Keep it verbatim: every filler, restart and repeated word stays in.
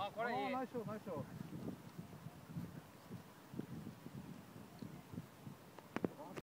これいい。 ナイスショーナイスショー。